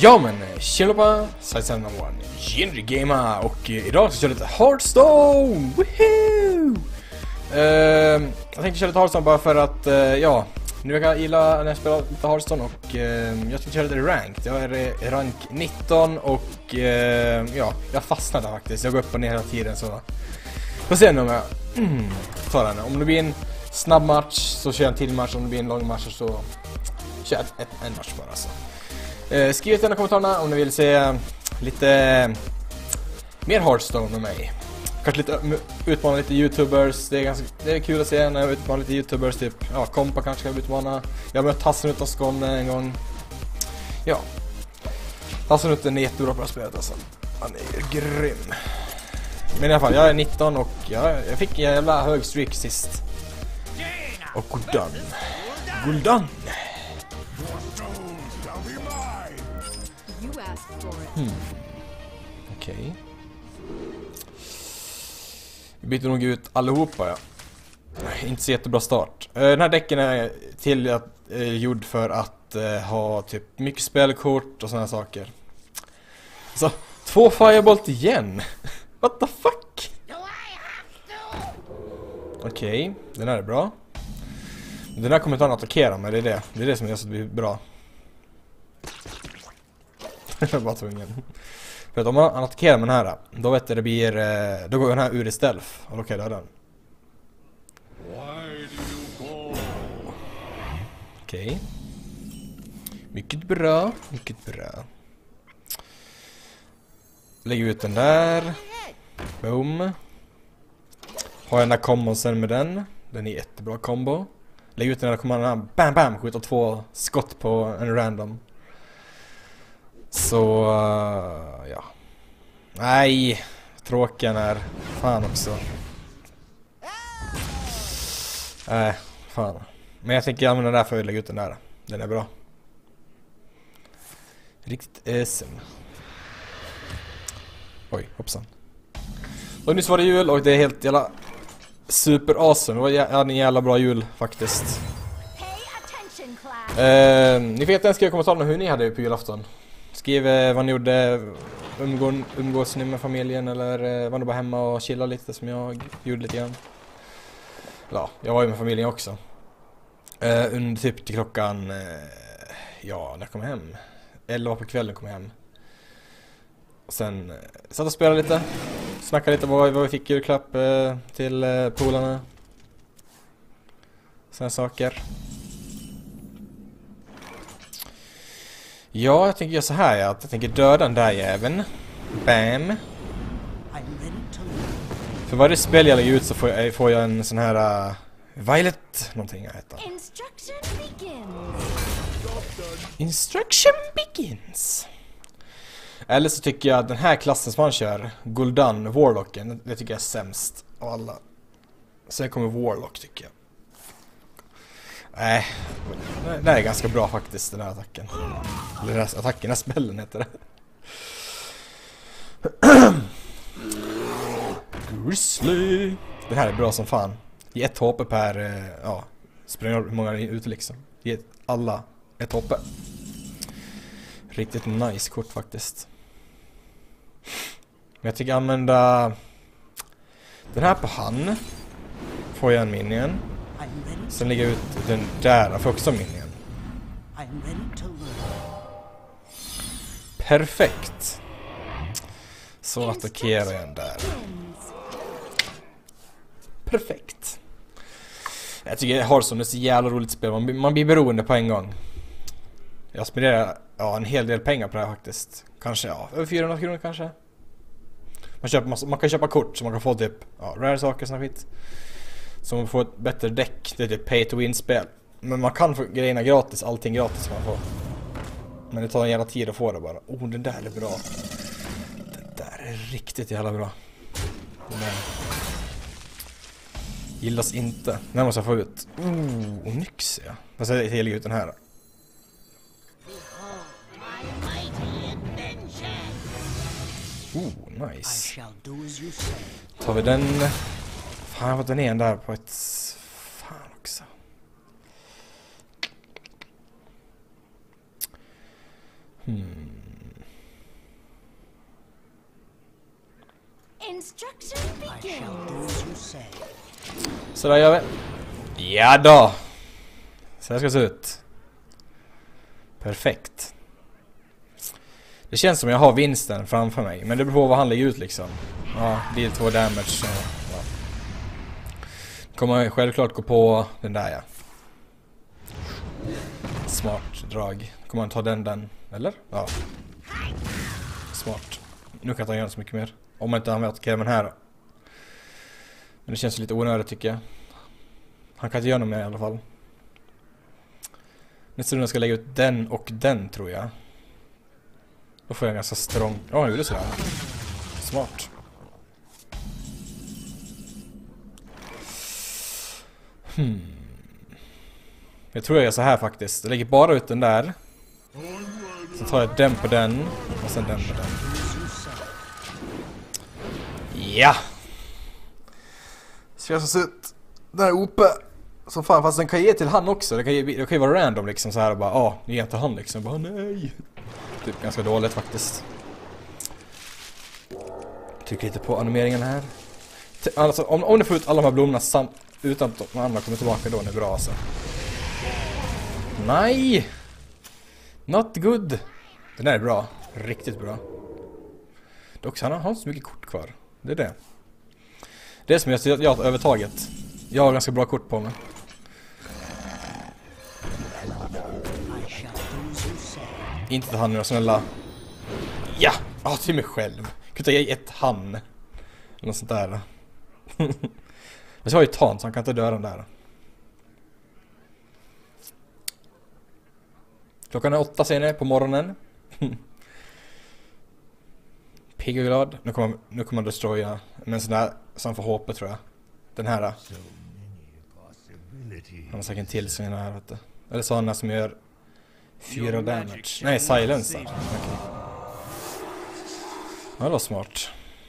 Ja men, tjena Sajsan One, Genre Gamer och idag ska jag köra lite Hearthstone! Woohoo! Jag tänkte köra lite Hearthstone bara för att, nu jag gillar när jag spelar lite Hearthstone och jag ska köra lite ranked. Jag är rank 19 och jag fastnade faktiskt. Jag går upp och ner hela tiden så får se nu om jag tar den. Om det blir en snabb match så kör jag en till match, om det blir en lång match så kör jag en match bara så. Skriv i kommentarerna om ni vill se lite mer Hearthstone med mig. Kanske lite utmana lite YouTubers. Det är kul att se när jag utmanar lite YouTubers. Typ, Kompa kanske jag utmana. Jag har mött Hassen utan Skåne en gång. Ja, Hassen utan är jättebra på det här spelet alltså. Han är grym. Men i alla fall, jag är 19 och jag fick en jävla hög streak sist. Och Guldan. Okej. Vi byter nog ut allihopa, ja. Inte så jättebra start. Den här däcken är gjord för att ha typ mycket spelkort och såna här saker. Så, 2 Firebolt igen. What the fuck? Okej, den här är bra. Den här kommer inte att attackera mig, det är det som gör så att det blir bra. Jag är bara tvungen. För att om man attackerar med den här, då vet du det blir, då går den här ur i stealth och då kan jag döda den. Okej. Mycket bra. Lägger ut den där. Boom. Har jag den där kombon sen med den. Den är jättebra kombo. Lägger ut den där kommanden, bam bam, skjuter 2 skott på en random. Så, ja. Nej, tråkiga är fan också. Nej, fan. Men jag tänker använda den där för att lägga ut den där. Den är bra. Riktigt awesome. Oj, hoppsan. Och nyss var det jul och det är helt jävla super awesome. Det var en jävla bra jul faktiskt. Ni vet jag skriva i kommentarerna hur ni hade på julafton. Skriv vad ni gjorde, umgås ni med familjen eller var ni bara hemma och chilla lite som jag gjorde lite grann. Ja, jag var ju med familjen också. Under typ till klockan, när jag kom hem. 11 på kvällen kom jag hem. Och sen satt och spelade lite, snackade lite vad vi fick julklapp till polarna. Såna saker. Ja, jag tänker göra så här, jag tänker döda den där jäveln. Bam. För varje spel jag lägger ut så får jag en sån här Violet någonting jag heter. Instruction begins. Eller så tycker jag att den här klassen som man kör, Guldan, Warlocken, det tycker jag är sämst av alla. Sen kommer Warlock tycker jag. Nej, det är ganska bra faktiskt, den här attacken. Eller den här attacken, den här spellen heter det. Grizzly. Den här är bra som fan. Ge 1 HP per, spränger hur många är ute liksom. Ge alla 1 HP. Riktigt nice kort faktiskt. Men jag tycker använda den här på han. Får jag en minion. Sen lägger jag ut den där för också minion. Perfekt. Så attackerar jag den där. Perfekt. Jag tycker Hearthstone är så jävla roligt spel. Man blir beroende på en gång. Jag spenderar en hel del pengar på det här faktiskt. Kanske över 400 kronor kanske. Man kan köpa kort så man kan få typ rare saker såna skit. Så man får ett bättre däck. Det är typ pay to win spel. Men man kan få grejerna gratis, allting gratis man får. Men det tar en jävla tid att få det bara. Den där är bra. Det där är riktigt jävla bra. Den där gillas inte. Den måste jag få ut. Nyx ja. Fast jag lägger ut den här. Nice. Tar vi den. Fan, jag har fått den igen där på ett. Fan också. Så där gör vi. Ja då. Så här ska det se ut. Perfekt. Det känns som jag har vinsten framför mig. Men det beror på vad han lägger ut liksom. Ja, det är 2 damage. Ja. Kommer jag självklart gå på den där, ja. Smart drag. Kommer han ta den? Eller? Ja. Smart. Nu kan jag inte göra så mycket mer. Om man inte använder Kevin här då. Men det känns lite onödigt tycker jag. Han kan inte göra något mer i alla fall. Nästa runda ska jag lägga ut den och den tror jag. Då får jag en ganska strong... Ja, han gjorde sådär. Smart. Jag tror jag gör så här faktiskt. Jag lägger bara ut den där. Så tar jag den på den. Och sen den på den. Ja! Så jag så ut. Den är uppe. Så fan, fast den kan ge till han också. Det kan ju vara random liksom så här och bara, det ger inte han liksom. Bara nej. Typ ganska dåligt faktiskt. Tycker lite på animeringen här. Alltså om ni får ut alla de här blommorna utan att de andra kommer tillbaka då är det bra alltså. Nej! Not good. Den är bra. Riktigt bra. Dock han har inte så mycket kort kvar. Det är det. Det är som jag har övertaget. Jag har ganska bra kort på mig. Inte till han några snälla. Ja! Till mig själv. Kunde jag ge ett han. Något sånt där. Men jag har ju tant så han kan inte döda den där. Klockan är 8 senare på morgonen. Pigg och glad. Nu kommer man destroya. Men sån där som får HP tror jag. Den här. Han har säkert en till sån här vet du. Eller sådana som gör 4 damage. Nej, silencer. Okay. Ja, det var smart.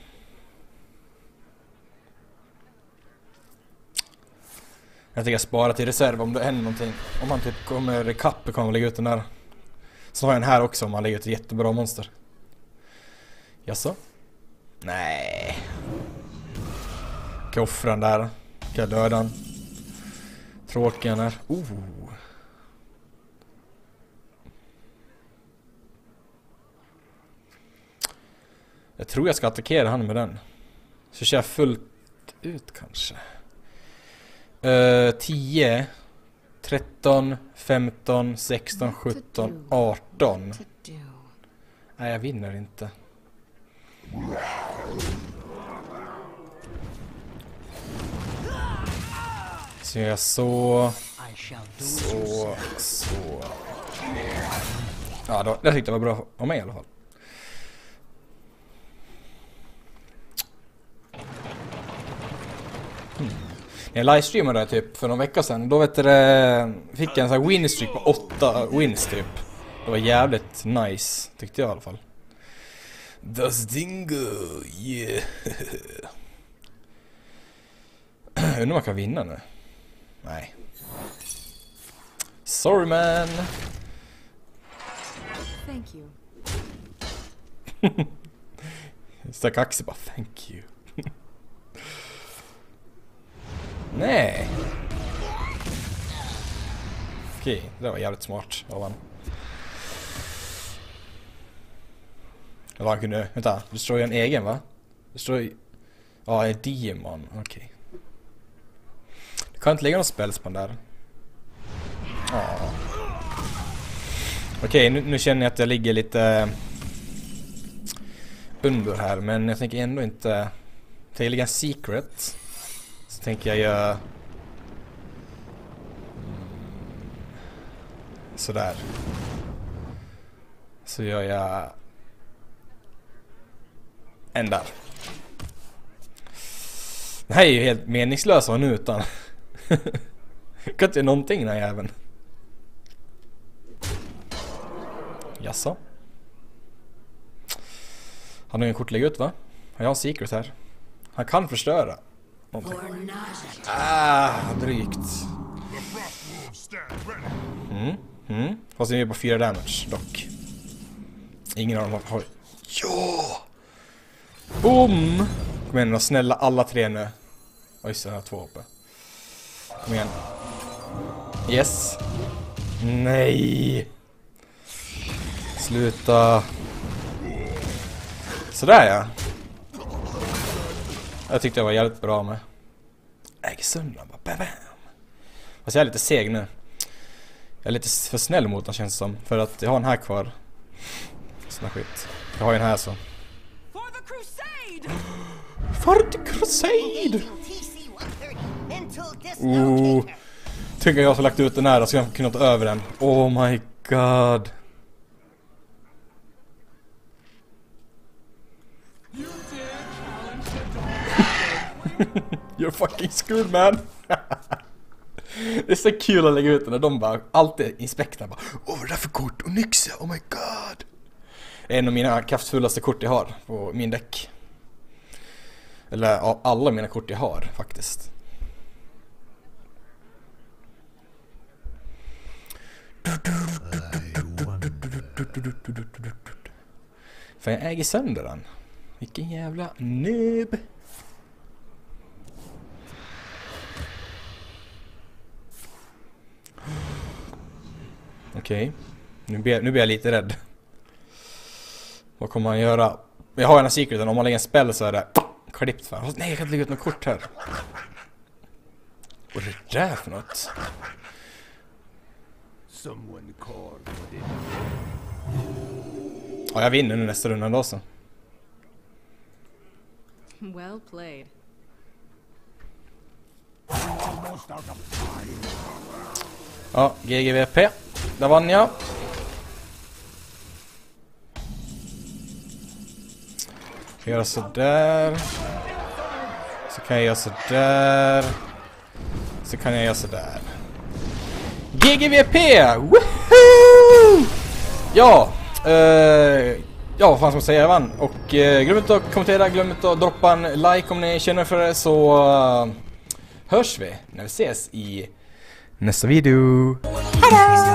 Jag tänker spara till reserv om det händer någonting. Om man typ kommer ikapp kan man lägga ut den där. Så har jag den här också om man lägger ut ett jättebra monster. Jaså? Nej. Kan jag offra den där? Kan jag döda den? Tråkiga där. Jag tror jag ska attackera han med den. Så kör jag fullt ut kanske. 10, 13, 15, 16, 17, 18. Nej, jag vinner inte. Så jag så. Ja, då, det tyckte jag var bra om mig i alla fall. Jag livestreamade typ för någon vecka sedan. Då vet du, fick jag en sån här winstreak på 8 wins typ. Det var jävligt nice, tyckte jag i alla fall. Dustingo, yeah. Undrar om man kan vinna nu. Nej. Sorry man. Thank you. Stack Axel bara thank you. Nej. Okej, det var jävligt smart av han. Eller han kunde, vänta, destroya en egen va? Destroy, ja en demon, okej. Du kan inte lägga någon spelspann där. Okej, nu känner jag att jag ligger lite under här, men jag tänker ändå inte. Jag lägga en secret. Så tänker jag göra sådär. Så gör jag en där. Det här är ju helt meningslöst nu utan. Kan inte göra någonting den här jäveln. Jaså? Han har ju en kort lägga ut va? Jag har en secret här. Han kan förstöra någonting. Drygt. Fast det är på 4 damage dock. Ingen av dem har... Ja! Boom! Kom igen, och snälla alla 3 nu. Oj, just det, jag har 2 uppe. Kom igen. Yes. Nej. Sluta. Sådär ja. Jag tyckte jag var jävligt bra med. Äger sönder bara. Bam. Fast jag är lite seg nu. Jag är lite för snäll mot den, känns som. För att jag har en här kvar. Sån här skit. Jag har en här så. For the Crusade! Tänk att jag har lagt ut den här så jag kunna ta över den. Oh my god. You're fucking screwed, man. Det är så kul att lägga ut den när de bara alltid inspektar bara, åh, vad är det för kort? Och Nyxa, oh my god. Det är en av mina kraftfullaste kort jag har på min däck. Eller av alla mina kort jag har faktiskt. För jag äger sönder den. Vilken jävla noob. Okej. Nu blir jag lite rädd. Vad kommer han göra? Jag har en secreten. Om man lägger en spell så är det klippt för. Nej, jag kan inte lägga ut något kort här. Vad är det där för något? Ja, jag vinner nu nästa runda då så. Well played. Ja, GGVP. Där vann jag. Jag gör så där. Så kan jag göra så där. Så kan jag göra så där. GGVP! Woohoo! Ja, ja, vad fan ska man säga, jag vann. Och glöm inte att kommentera, glöm inte att droppa en like om ni känner för det, så hörs vi när vi ses i nästa video. Hejdå!